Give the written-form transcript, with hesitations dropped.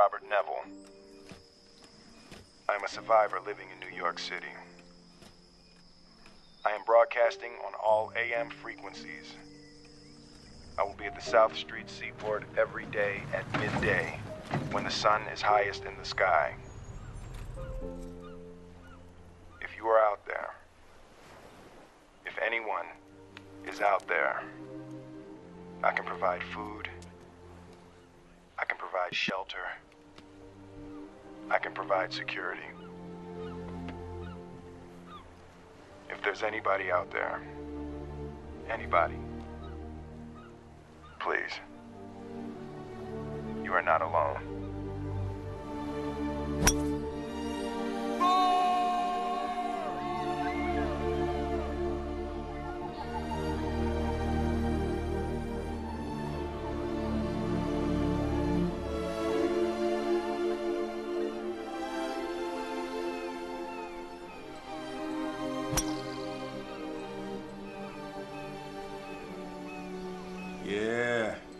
Robert Neville. I am a survivor living in New York City. I am broadcasting on all AM frequencies. I will be at the South Street Seaport every day at midday, when the sun is highest in the sky. If you are out there, if anyone is out there, I can provide food, I can provide shelter, I can provide security. If there's anybody out there, anybody, please, you are not alone. Yeah,